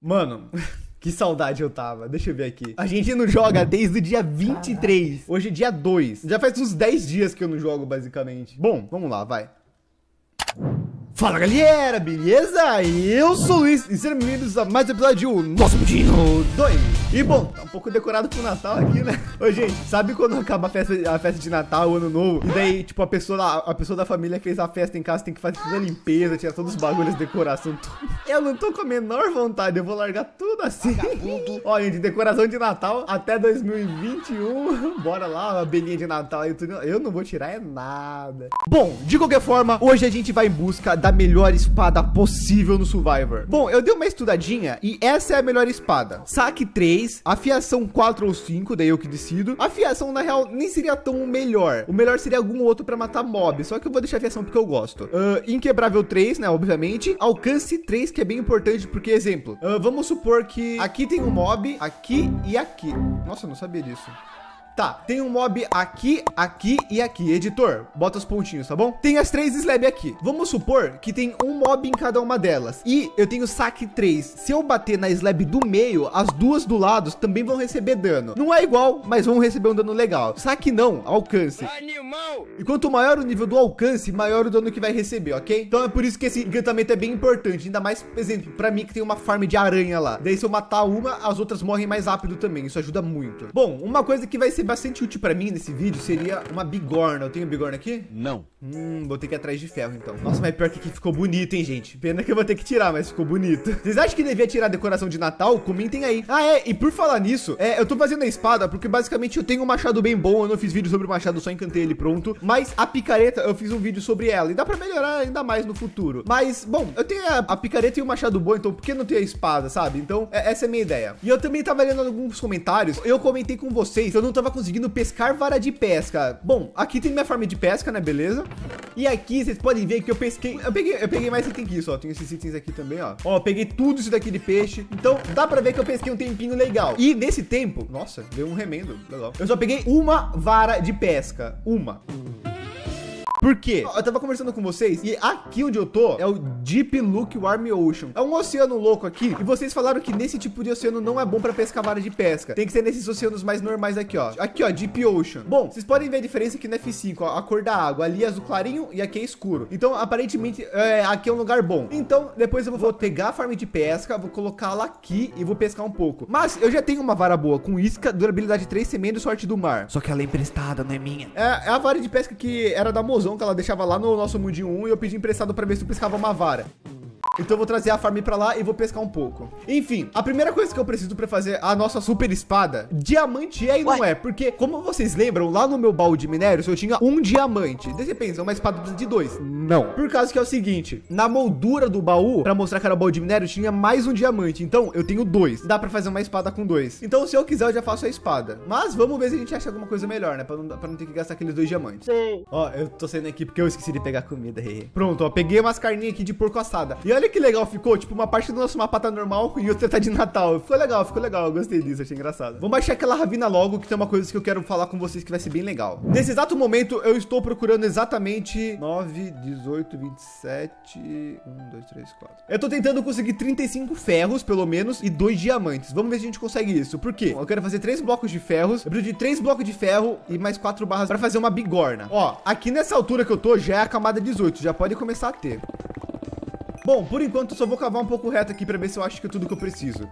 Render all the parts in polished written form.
Mano, que saudade eu tava. Deixa eu ver aqui. A gente não joga desde o dia 23. Hoje é dia 2. Já faz uns 10 dias que eu não jogo, basicamente. Bom, vamos lá, vai. Fala, galera, beleza? Eu sou o Luiz e sejam bem-vindos a mais um episódio do Nosso Mundinho 2. E bom, tá um pouco decorado pro Natal aqui, né? Ô, gente, sabe quando acaba a festa de Natal, o Ano Novo? E daí, tipo, a pessoa da família que fez a festa em casa tem que fazer toda a limpeza, tirar todos os bagulhos de decoração. Eu não tô com a menor vontade, eu vou largar tudo assim. Ó, gente, decoração de Natal até 2021. Bora lá, uma belinha de Natal e tudo. Eu não vou tirar é nada. Bom, de qualquer forma, hoje a gente vai em busca da melhor espada possível no Survivor. Bom, eu dei uma estudadinha e essa é a melhor espada. Saque 3, afiação 4 ou 5, daí eu que decido. Afiação, na real, nem seria tão o melhor. O melhor seria algum outro pra matar mob, só que eu vou deixar a afiação porque eu gosto. Inquebrável 3, né, obviamente. Alcance 3, que é bem importante, porque, exemplo, vamos supor que aqui tem um mob, aqui e aqui. Nossa, eu não sabia disso. Tá, tem um mob aqui, aqui e aqui. Editor, bota os pontinhos, tá bom? Tem as 3 slabs aqui. Vamos supor que tem um mob em cada uma delas. E eu tenho saque 3. Se eu bater na slab do meio, as duas do lado também vão receber dano. Não é igual, mas vão receber um dano legal. Saque não, alcance. Animal! E quanto maior o nível do alcance, maior o dano que vai receber, ok? Então é por isso que esse encantamento é bem importante. Ainda mais, por exemplo, pra mim que tem uma farm de aranha lá. Daí se eu matar uma, as outras morrem mais rápido também. Isso ajuda muito. Bom, uma coisa que vai ser bastante útil pra mim nesse vídeo seria uma bigorna. Eu tenho bigorna aqui? Não. Vou ter que ir atrás de ferro, então. Nossa, mas pior que aqui ficou bonito, hein, gente? Pena que eu vou ter que tirar, mas ficou bonito. Vocês acham que devia tirar a decoração de Natal? Comentem aí. Ah, e por falar nisso, eu tô fazendo a espada porque basicamente eu tenho um machado bem bom. Eu não fiz vídeo sobre o machado, só encantei ele pronto. Mas a picareta, eu fiz um vídeo sobre ela. E dá pra melhorar ainda mais no futuro. Mas, bom, eu tenho a picareta e o machado bom, então por que não ter a espada, sabe? Então, essa é a minha ideia. E eu também tava lendo alguns comentários. Eu comentei com vocês que eu não tava conseguindo pescar vara de pesca. Bom, aqui tem minha farm de pesca, né? Beleza? E aqui vocês podem ver que eu pesquei. Eu peguei mais item que isso, ó. Tem esses itens aqui também, ó. Ó, eu peguei tudo isso daqui de peixe. Então, dá pra ver que eu pesquei um tempinho legal. E nesse tempo, nossa, deu um remendo. Legal. Eu só peguei uma vara de pesca. Uma. Por quê? Eu tava conversando com vocês e aqui onde eu tô é o Deep Look Warm Ocean. É um oceano louco aqui e vocês falaram que nesse tipo de oceano não é bom pra pescar vara de pesca. Tem que ser nesses oceanos mais normais aqui, ó. Aqui, ó, Deep Ocean. Bom, vocês podem ver a diferença aqui no F5, ó, a cor da água. Ali é azul clarinho e aqui é escuro. Então, aparentemente, aqui é um lugar bom. Então, depois eu vou pegar a farm de pesca, vou colocá-la aqui e vou pescar um pouco. Mas eu já tenho uma vara boa com isca, durabilidade 3, semeando e sorte do mar. Só que ela é emprestada, não é minha. É a vara de pesca que era da Mozão, que ela deixava lá no nosso mundinho 1 e eu pedi emprestado pra ver se eu pescava uma vara. Então eu vou trazer a farm pra lá e vou pescar um pouco. Enfim, a primeira coisa que eu preciso pra fazer a nossa super espada, diamante é e não é. Porque, como vocês lembram, lá no meu baú de minérios eu tinha um diamante. Daí você pensa, uma espada de 2. Não. Por causa que é o seguinte, na moldura do baú, pra mostrar que era o baú de minério, tinha mais um diamante. Então eu tenho 2. Dá pra fazer uma espada com 2. Então se eu quiser eu já faço a espada. Mas vamos ver se a gente acha alguma coisa melhor, né? Pra não ter que gastar aqueles 2 diamantes. Sim. Ó, eu tô saindo aqui porque eu esqueci de pegar comida. Pronto, ó, peguei umas carninhas aqui de porco assada. E olha que legal ficou, tipo, uma parte do nosso mapa tá normal e outra tá de Natal. Ficou legal, eu gostei disso, achei engraçado. Vamos baixar aquela ravina logo, que tem uma coisa que eu quero falar com vocês que vai ser bem legal. Nesse exato momento, eu estou procurando exatamente 9, 18, 27, 1, 2, 3, 4. Eu tô tentando conseguir 35 ferros, pelo menos, e 2 diamantes. Vamos ver se a gente consegue isso. Por quê? Eu quero fazer 3 blocos de ferros, eu preciso de 3 blocos de ferro e mais 4 barras pra fazer uma bigorna. Ó, aqui nessa altura que eu tô, já é a camada 18, já pode começar a ter. Bom, por enquanto eu só vou cavar um pouco reto aqui pra ver se eu acho que é tudo que eu preciso.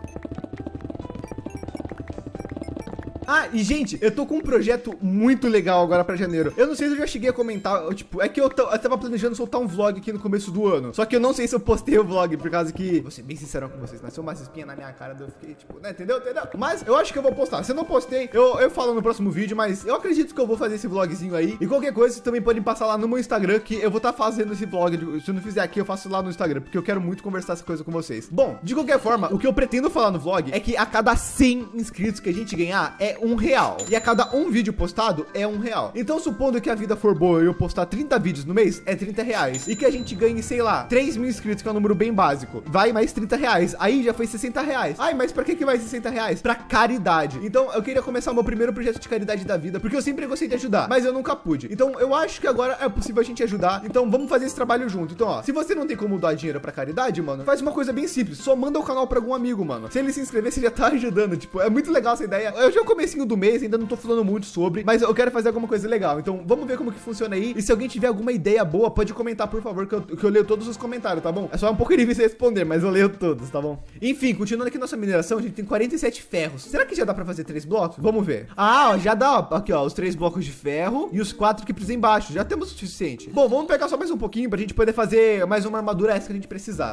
Ah, e gente, eu tô com um projeto muito legal agora pra janeiro. Eu não sei se eu já cheguei a comentar, tipo, é que eu tava planejando soltar um vlog aqui no começo do ano. Só que eu não sei se eu postei o vlog, por causa que, vou ser bem sincero com vocês, nasceu uma espinha na minha cara, eu fiquei, tipo, né, entendeu? Mas eu acho que eu vou postar. Se eu não postei, eu falo no próximo vídeo, mas eu acredito que eu vou fazer esse vlogzinho aí. E qualquer coisa, vocês também podem passar lá no meu Instagram, que eu vou estar fazendo esse vlog. Se eu não fizer aqui, eu faço lá no Instagram, porque eu quero muito conversar essa coisa com vocês. Bom, de qualquer forma, o que eu pretendo falar no vlog é que a cada 100 inscritos que a gente ganhar, é R$1. E a cada um vídeo postado é R$1. Então, supondo que a vida for boa e eu postar 30 vídeos no mês, é R$30. E que a gente ganhe, sei lá, 3 mil inscritos, que é um número bem básico. Vai mais R$30. Aí já foi R$60. Ai, mas pra que vai R$60? Pra caridade. Então, eu queria começar o meu primeiro projeto de caridade da vida, porque eu sempre gostei de ajudar, mas eu nunca pude. Então, eu acho que agora é possível a gente ajudar. Então, vamos fazer esse trabalho junto. Então, ó, se você não tem como doar dinheiro pra caridade, mano, faz uma coisa bem simples. Só manda o canal pra algum amigo, mano. Se ele se inscrever, você já tá ajudando. Tipo, é muito legal essa ideia. Eu já é o comecinho do mês, ainda não tô falando muito sobre, mas eu quero fazer alguma coisa legal. Então, vamos ver como que funciona aí. E se alguém tiver alguma ideia boa, pode comentar, por favor, que eu leio todos os comentários, tá bom? É só um pouco difícil responder, mas eu leio todos, tá bom? Enfim, continuando aqui nossa mineração, a gente tem 47 ferros. Será que já dá pra fazer 3 blocos? Vamos ver. Ah, ó, já dá, ó. Aqui, ó, os 3 blocos de ferro e os 4 que precisam embaixo. Já temos o suficiente. Bom, vamos pegar só mais um pouquinho pra gente poder fazer mais uma armadura essa que a gente precisar.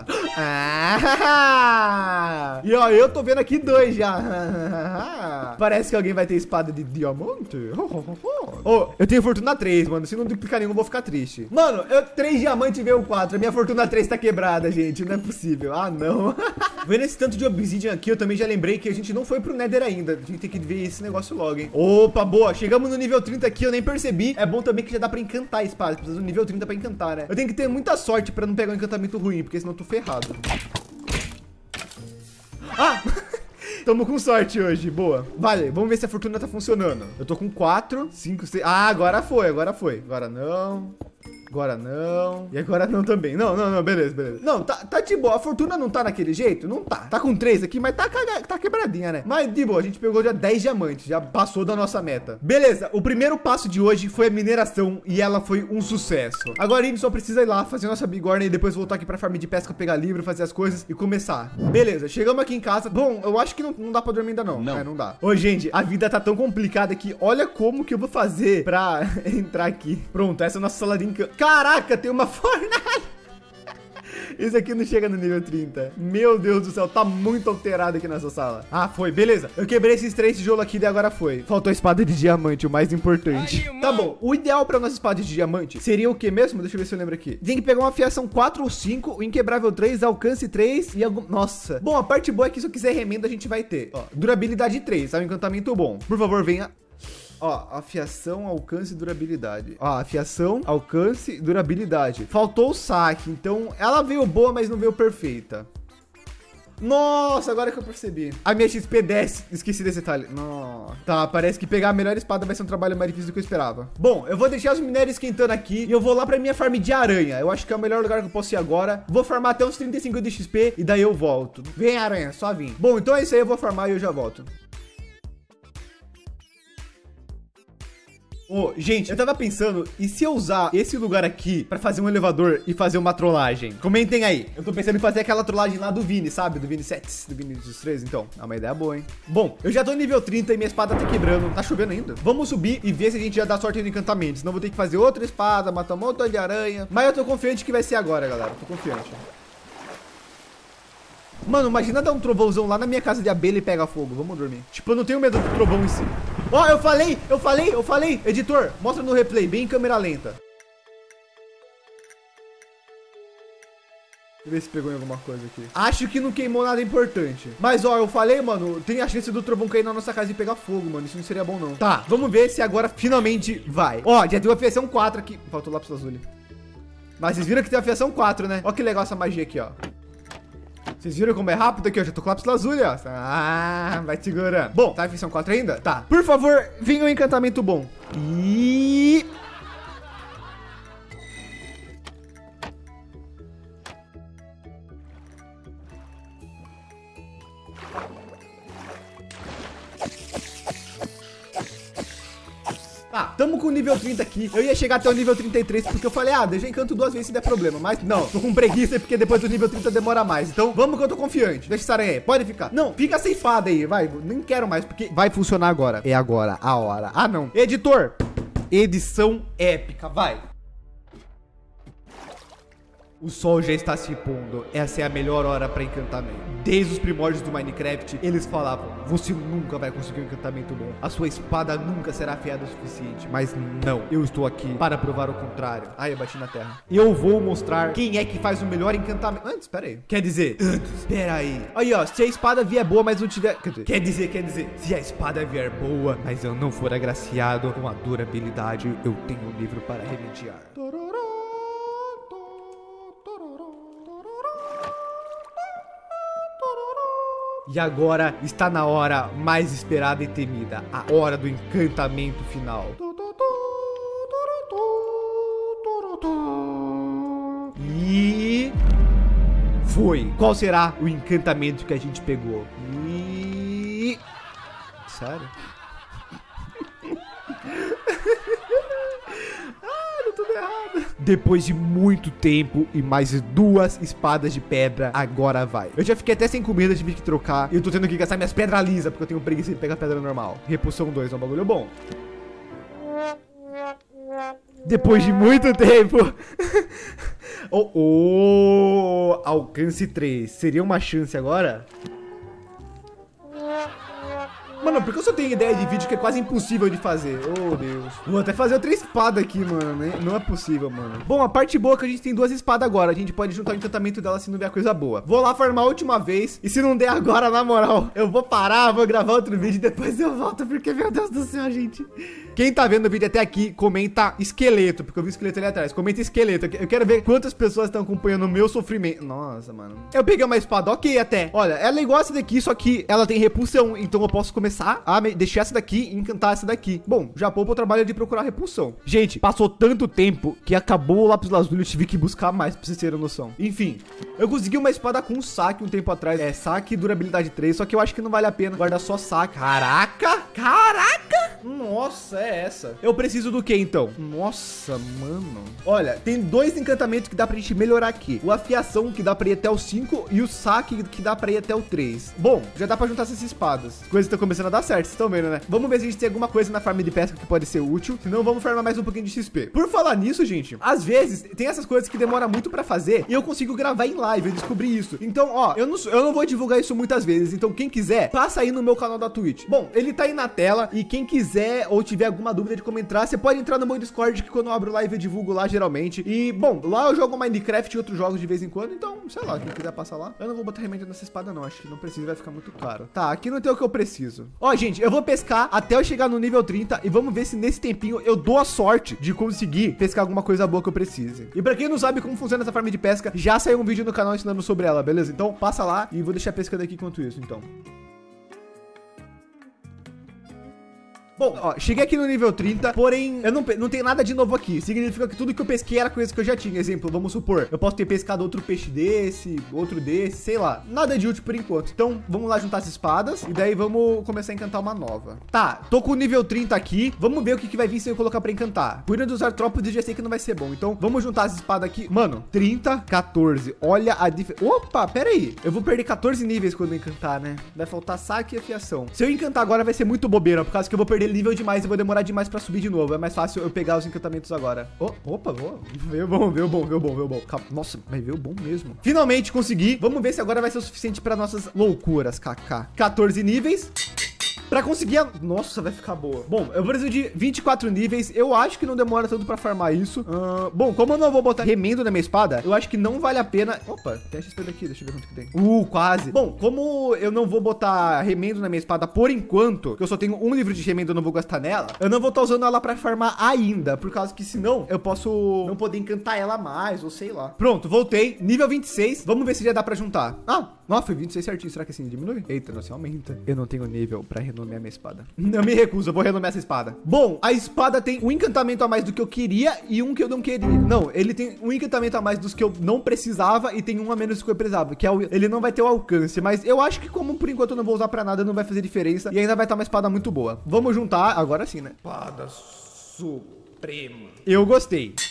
Ah! E ó, eu tô vendo aqui 2 já. Parece que alguém vai ter espada de diamante. Oh, eu tenho fortuna 3, mano. Se não duplicar nenhum, eu vou ficar triste. Mano, 3 diamantes veio 4. A minha fortuna 3 tá quebrada, gente. Não é possível. Ah, não. Vendo esse tanto de obsidian aqui, eu também já lembrei que a gente não foi pro Nether ainda. A gente tem que ver esse negócio logo, hein. Opa, boa. Chegamos no nível 30 aqui, eu nem percebi. É bom também que já dá pra encantar a espada. Precisa do nível 30 pra encantar, né? Eu tenho que ter muita sorte pra não pegar um encantamento ruim, porque senão eu tô ferrado. Ah! Tamo com sorte hoje, boa. Vale, vamos ver se a fortuna tá funcionando. Eu tô com 4, 5, 6... Ah, agora foi, agora foi. Agora não... Agora não. E agora não também. Não, beleza, beleza. Não, tá de boa. A fortuna não tá naquele jeito? Não tá. Tá com 3 aqui, mas tá quebradinha, né? Mas de boa, a gente pegou já 10 diamantes. Já passou da nossa meta. Beleza, o primeiro passo de hoje foi a mineração e ela foi um sucesso. Agora a gente só precisa ir lá, fazer nossa bigorna e depois voltar aqui pra farm de pesca, pegar livro, fazer as coisas e começar. Beleza, chegamos aqui em casa. Bom, eu acho que não dá pra dormir ainda não. Não. É, não dá. Ô, gente, a vida tá tão complicada que olha como que eu vou fazer pra entrar aqui. Pronto, essa é a nossa sala de encanto. Caraca, tem uma fornalha. Esse aqui não chega no nível 30. Meu Deus do céu, tá muito alterado aqui nessa sala. Ah, foi, beleza. Eu quebrei esses 3 tijolos aqui e agora foi. Faltou a espada de diamante, o mais importante. Tá bom, o ideal pra nossa espada de diamante seria o que mesmo? Deixa eu ver se eu lembro aqui. Tem que pegar uma afiação 4 ou 5, o inquebrável 3, alcance 3 e algum... Nossa. Bom, a parte boa é que se eu quiser remenda, a gente vai ter. Ó, durabilidade 3, tá um encantamento bom. Por favor, venha... Ó, afiação, alcance e durabilidade. Ó, afiação, alcance e durabilidade. Faltou o saque, então ela veio boa, mas não veio perfeita. Nossa, agora que eu percebi. A minha XP desce. Esqueci desse detalhe. Nossa. Tá, parece que pegar a melhor espada vai ser um trabalho mais difícil do que eu esperava. Bom, eu vou deixar os minérios esquentando aqui e eu vou lá pra minha farm de aranha. Eu acho que é o melhor lugar que eu posso ir agora. Vou farmar até uns 35 de XP e daí eu volto. Vem, aranha, só vim. Bom, então é isso aí, eu vou farmar e eu já volto. Ô, gente, eu tava pensando, e se eu usar esse lugar aqui pra fazer um elevador e fazer uma trollagem? Comentem aí. Eu tô pensando em fazer aquela trollagem lá do Vini, sabe? Do Vini 7, do Vini dos 3, então. É uma ideia boa, hein? Bom, eu já tô no nível 30 e minha espada tá quebrando. Tá chovendo ainda? Vamos subir e ver se a gente já dá sorte no encantamento. Senão eu vou ter que fazer outra espada, matar um montão de aranha. Mas eu tô confiante que vai ser agora, galera. Tô confiante. Mano, imagina dar um trovãozão lá na minha casa de abelha e pega fogo. Vamos dormir. Tipo, eu não tenho medo do trovão em si. Ó, eu falei. Editor, mostra no replay, bem em câmera lenta. Deixa eu ver se pegou em alguma coisa aqui. Acho que não queimou nada importante. Mas, ó, eu falei, mano, tem a chance do trovão cair na nossa casa e pegar fogo, mano. Isso não seria bom, não. Tá, vamos ver se agora finalmente vai. Ó, já tem uma afiação 4 aqui. Faltou lápis azul. Mas vocês viram que tem a afiação 4, né? Ó que legal essa magia aqui, ó. Vocês viram como é rápido aqui? Eu já tô com lápis lazuli, ó. Ah, vai segurando. Bom, tá a afiação 4 ainda? Tá. Por favor, venha um encantamento bom. E... Tá, tamo com o nível 30 aqui. Eu ia chegar até o nível 33 porque eu falei, ah, deixa eu encanto 2 vezes se der problema. Mas não, tô com preguiça porque depois do nível 30 demora mais. Então vamos que eu tô confiante. Deixa essa aranha aí, pode ficar. Não, fica ceifada aí, vai. Nem quero mais porque vai funcionar agora. É agora, a hora. Ah, não. Editor, edição épica, vai. O sol já está se pondo. Essa é a melhor hora para encantamento. Desde os primórdios do Minecraft, eles falavam: você nunca vai conseguir um encantamento bom. A sua espada nunca será afiada o suficiente. Mas não, eu estou aqui para provar o contrário. Ai, eu bati na terra. Eu vou mostrar quem é que faz o melhor encantamento. Antes, pera aí. Quer dizer, espera aí. Aí, ó, se a espada vier boa, mas não tiver... Quer dizer, se a espada vier boa, mas eu não for agraciado com a durabilidade, eu tenho um livro para remediar. E agora está na hora mais esperada e temida, a hora do encantamento final. E foi. Qual será o encantamento que a gente pegou? E... sério? Tudo errado. Depois de muito tempo e mais 2 espadas de pedra, agora vai. Eu já fiquei até sem comida, tive que trocar. E eu tô tendo que gastar minhas pedras lisas, porque eu tenho preguiça de pegar pedra normal. Repulsão 2 é um bagulho bom. Depois de muito tempo. Alcance 3. Seria uma chance agora? Mano, porque eu só tenho ideia de vídeo que é quase impossível de fazer. Oh, Deus. Vou até fazer outra espada aqui, mano, né? Não é possível, mano. Bom, a parte boa é que a gente tem 2 espadas agora. A gente pode juntar o encantamento dela se não vier coisa boa. Vou lá farmar a última vez. E se não der agora, na moral, eu vou parar, vou gravar outro vídeo e depois eu volto. Porque, meu Deus do céu, gente. Quem tá vendo o vídeo até aqui, comenta esqueleto. Porque eu vi esqueleto ali atrás. Comenta esqueleto. Eu quero ver quantas pessoas estão acompanhando o meu sofrimento. Nossa, mano. Eu peguei uma espada, ok até. Olha, ela é igual essa daqui, só que ela tem repulsão. Então eu posso começar a deixar essa daqui e encantar essa daqui. Bom, já poupa o trabalho de procurar repulsão. Gente, passou tanto tempo que acabou o lápis lazuli. Eu tive que buscar mais pra vocês terem noção. Enfim, eu consegui uma espada com saque um tempo atrás. É, saque e durabilidade 3. Só que eu acho que não vale a pena guardar só saque. Caraca! Caraca! Nossa, é essa. Eu preciso do que então? Nossa, mano. Olha, tem 2 encantamentos que dá pra gente melhorar aqui. O afiação, que dá pra ir até o 5. E o saque, que dá pra ir até o 3. Bom, já dá pra juntar essas espadas. As coisas estão começando a dar certo. Vocês estão vendo, né? Vamos ver se a gente tem alguma coisa na farm de pesca que pode ser útil. Senão vamos farmar mais um pouquinho de XP. Por falar nisso, gente, às vezes tem essas coisas que demoram muito pra fazer e eu consigo gravar em live. Eu descobri isso. Então, ó, eu não vou divulgar isso muitas vezes. Então, quem quiser, passa aí no meu canal da Twitch. Bom, ele tá aí na tela. E quem quiser ou tiver alguma dúvida de como entrar, você pode entrar no meu Discord, que quando eu abro live eu divulgo lá geralmente. E, bom, lá eu jogo Minecraft e outros jogos de vez em quando. Então, sei lá, quem quiser passar lá. Eu não vou botar remenda nessa espada não. Acho que não precisa, vai ficar muito caro. Tá, aqui não tem o que eu preciso. Ó, gente, eu vou pescar até eu chegar no nível 30 e vamos ver se nesse tempinho eu dou a sorte de conseguir pescar alguma coisa boa que eu precise. E pra quem não sabe como funciona essa farm de pesca, já saiu um vídeo no canal ensinando sobre ela, beleza? Então passa lá e vou deixar pescando aqui enquanto isso, então. Bom, ó, cheguei aqui no nível 30, porém, eu não tenho nada de novo aqui. Significa que tudo que eu pesquei era coisa que eu já tinha. Exemplo, vamos supor, eu posso ter pescado outro peixe desse, outro desse, sei lá. Nada de útil por enquanto. Então, vamos lá juntar as espadas e daí vamos começar a encantar uma nova. Tá, tô com o nível 30 aqui. Vamos ver o que vai vir se eu colocar pra encantar. Cuidado dos artrópodes, já sei que não vai ser bom. Então, vamos juntar as espadas aqui. Mano, 30, 14. Olha a diferença. Opa, pera aí. Eu vou perder 14 níveis quando eu encantar, né? Vai faltar saque e afiação. Se eu encantar agora vai ser muito bobeira, por causa que eu vou perder nível demais e vou demorar demais pra subir de novo. É mais fácil eu pegar os encantamentos agora. Opa, veio bom. Nossa, mas veio bom mesmo. Finalmente consegui. Vamos ver se agora vai ser o suficiente pra nossas loucuras, KK. 14 níveis. Pra conseguir a... Nossa, vai ficar boa. Bom, eu preciso de 24 níveis. Eu acho que não demora tanto pra farmar isso. Bom, como eu não vou botar remendo na minha espada, eu acho que não vale a pena... Opa, tem a XP daqui, deixa eu ver quanto que tem. Quase. Bom, como eu não vou botar remendo na minha espada por enquanto, que eu só tenho um livro de remendo, eu não vou gastar nela, eu não vou estar usando ela pra farmar ainda, por causa que senão eu posso não poder encantar ela mais, ou sei lá. Pronto, voltei. Nível 26. Vamos ver se já dá pra juntar. Nossa, foi 26 certinho. Será que assim diminui? Eita, não se aumenta. Eu não tenho nível pra renomear minha espada. Eu me recuso, eu vou renomear essa espada. Bom, a espada tem um encantamento a mais do que eu queria e um que eu não queria. Não, ele tem um encantamento a mais dos que eu não precisava e tem um a menos do que eu precisava, que é ele não vai ter o alcance, mas eu acho que como por enquanto eu não vou usar pra nada, não vai fazer diferença e ainda vai estar uma espada muito boa. Vamos juntar, agora sim, né? Espada suprema. Eu gostei.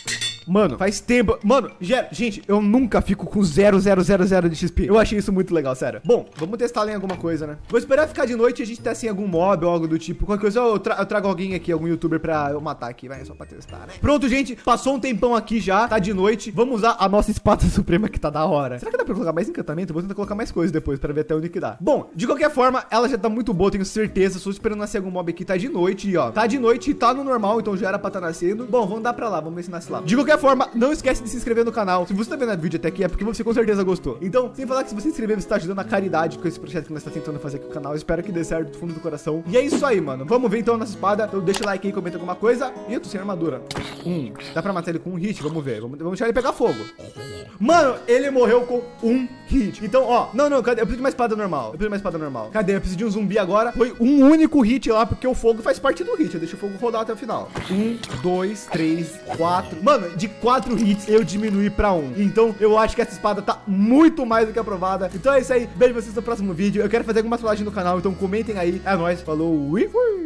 Mano, faz tempo. Mano, gente, eu nunca fico com 0,000 de XP. Eu achei isso muito legal, sério. Bom, vamos testar lá em alguma coisa, né? Vou esperar ficar de noite e a gente testa em algum mob ou algo do tipo. Qualquer coisa eu trago alguém aqui, algum youtuber pra eu matar aqui, vai, só pra testar, né? Pronto, gente, passou um tempão aqui já, tá de noite. Vamos usar a nossa espada suprema que tá da hora. Será que dá pra colocar mais encantamento? Eu vou tentar colocar mais coisas depois pra ver até onde que dá. Bom, de qualquer forma, ela já tá muito boa, tenho certeza. Só esperando nascer algum mob aqui, tá de noite e ó, tá de noite e tá no normal, então já era pra tá nascendo. Bom, vamos dar pra lá, vamos ver se nasce lá. De qualquer forma, não esquece de se inscrever no canal. Se você tá vendo o vídeo até aqui, é porque você com certeza gostou. Então, sem falar que se você se inscrever, você tá ajudando a caridade com esse projeto que nós tá tentando fazer aqui no canal. Eu espero que dê certo do fundo do coração. E é isso aí, mano. Vamos ver então a nossa espada. Então deixa o like aí, comenta alguma coisa. E eu tô sem armadura. Dá pra matar ele com um hit? Vamos ver. Vamos deixar ele pegar fogo. Mano, ele morreu com um hit. Então, ó, não, cadê? Eu preciso de uma espada normal. Cadê? Eu preciso de um zumbi agora. Foi um único hit lá, porque o fogo faz parte do hit. Eu deixo o fogo rodar até o final. 1, 2, 3, 4. Mano, de 4 hits eu diminuí pra 1. Então, eu acho que essa espada tá muito mais do que aprovada. Então é isso aí. Beijo pra vocês no próximo vídeo. Eu quero fazer alguma trollagem no canal, então comentem aí. É nóis. Falou e fui.